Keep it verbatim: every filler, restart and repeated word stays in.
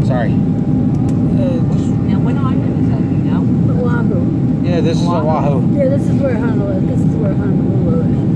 Sorry. Uh, Now, what island is that, you know? Oahu. yeah, this is Oahu. Oahu. Yeah, this is where Honolulu. This is where Honolulu is.